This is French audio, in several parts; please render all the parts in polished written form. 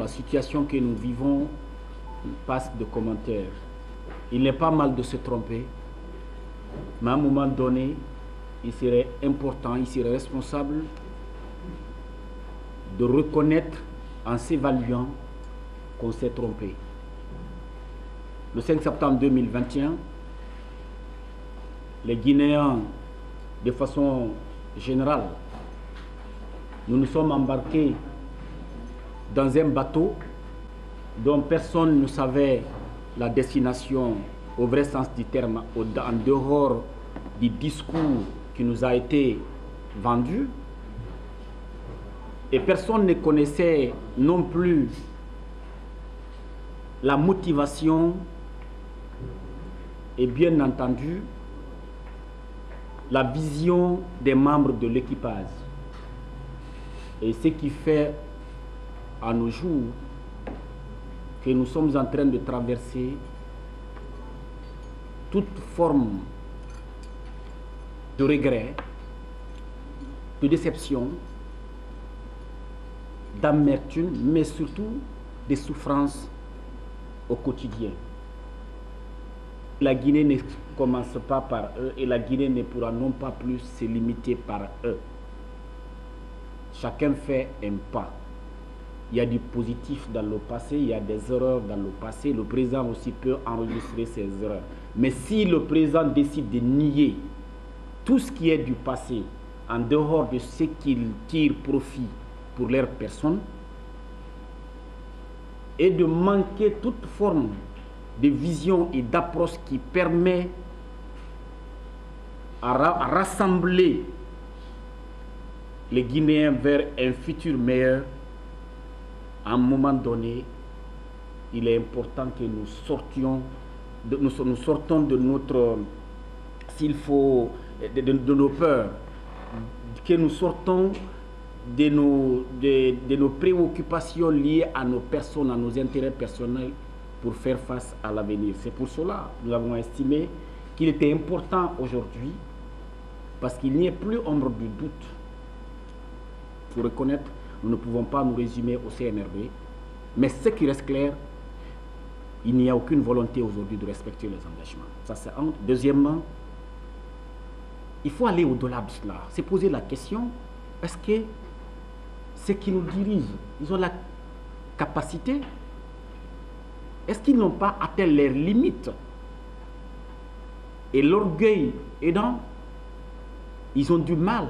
La situation que nous vivons passe de commentaires. Il n'est pas mal de se tromper, mais à un moment donné, il serait important, il serait responsable de reconnaître en s'évaluant qu'on s'est trompé. Le 5 septembre 2021, les Guinéens, de façon générale, nous nous sommes embarqués dans un bateau dont personne ne savait la destination au vrai sens du terme, en dehors du discours qui nous a été vendu. Et personne ne connaissait non plus la motivation et bien entendu la vision des membres de l'équipage. Et ce qui fait à nos jours que nous sommes en train de traverser toute forme de regret, de déception, d'amertume, mais surtout des souffrances au quotidien. La Guinée ne commence pas par eux et la Guinée ne pourra non pas plus se limiter par eux. Chacun fait un pas. Il y a du positif dans le passé, il y a des erreurs dans le passé. Le président aussi peut enregistrer ses erreurs. Mais si le président décide de nier tout ce qui est du passé, en dehors de ce qu'il tire profit pour leur personne, et de manquer toute forme de vision et d'approche qui permet à rassembler les Guinéens vers un futur meilleur, à un moment donné, il est important que nous sortons de notre, s'il faut, de nos peurs, que nous sortons de nos préoccupations liées à nos personnes, à nos intérêts personnels pour faire face à l'avenir. C'est pour cela que nous avons estimé qu'il était important aujourd'hui, parce qu'il n'y ait plus ombre du doute. Il faut reconnaître, nous ne pouvons pas nous résumer au CNRD, mais ce qui reste clair, il n'y a aucune volonté aujourd'hui de respecter les engagements. Ça, c'est un. Deuxièmement, il faut aller au-delà de cela, se poser la question, est-ce que ceux qui nous dirigent, ils ont la capacité? Est-ce qu'ils n'ont pas atteint leurs limites? Et l'orgueil aidant, ils ont du mal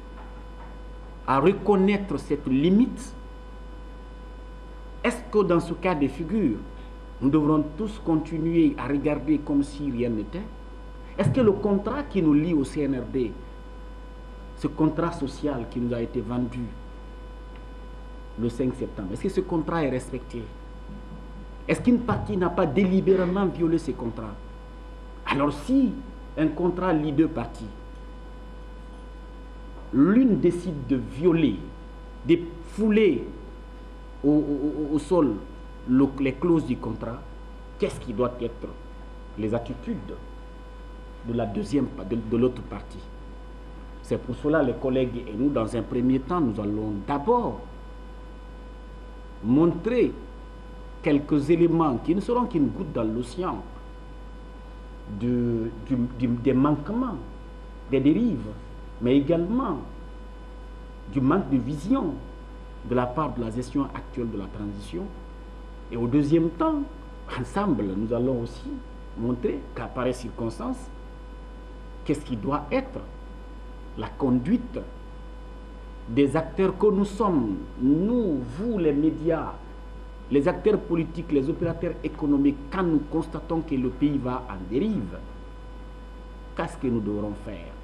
à reconnaître cette limite. Est-ce que dans ce cas de figure, nous devrons tous continuer à regarder comme si rien n'était? Est-ce que le contrat qui nous lie au CNRD, ce contrat social qui nous a été vendu le 5 septembre, est-ce que ce contrat est respecté? Est-ce qu'une partie n'a pas délibérément violé ce contrat? Alors si un contrat lie deux parties, l'une décide de violer, de fouler au sol les clauses du contrat, qu'est-ce qui doit être les attitudes de la deuxième, de l'autre partie? C'est pour cela, les collègues et nous, dans un premier temps, nous allons d'abord montrer quelques éléments qui ne seront qu'une goutte dans l'océan des manquements, des dérives, mais également du manque de vision de la part de la gestion actuelle de la transition. Et au deuxième temps, ensemble, nous allons aussi montrer qu'à pareille circonstance, qu'est-ce qui doit être la conduite des acteurs que nous sommes, nous, vous, les médias, les acteurs politiques, les opérateurs économiques, quand nous constatons que le pays va en dérive. Qu'est-ce que nous devrons faire?